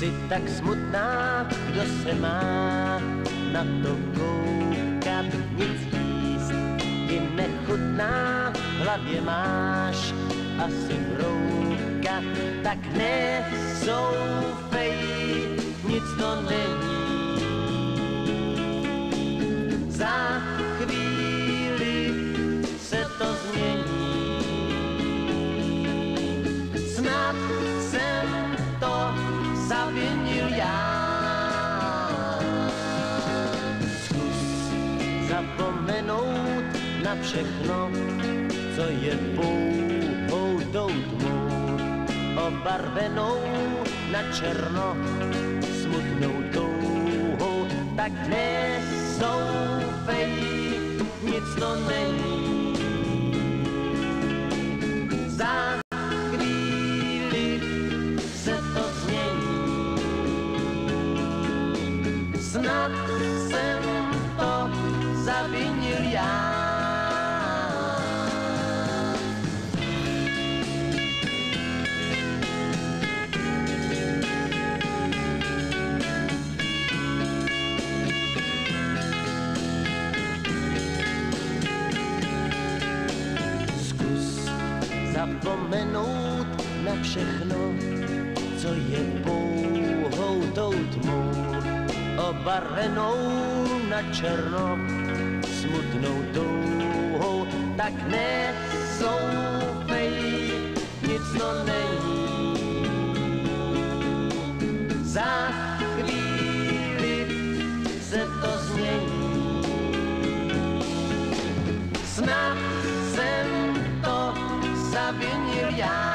Jsi tak smutná, kdo se má na to koukat, nic jíst ti nechutná, v hlavě máš asi brouka, tak nezoufej, nic to není. Za chvíli se to změní. Snad jsem to zavinil já. Zkus zapomenout na všechno, co je pouhou tou tmou, obarvenou na černo, smutnou touhou, tak nezoufej, nic to není. Za chvíli se to změní. Snad jsem to zavinil já. Zapomenout na všechno, co je pouhou tou tmou, obarvenou na černo, smutnou touhou, tak nezoufej, nic to není. Za chvíli se to změní. Snad jsem to zavinil já.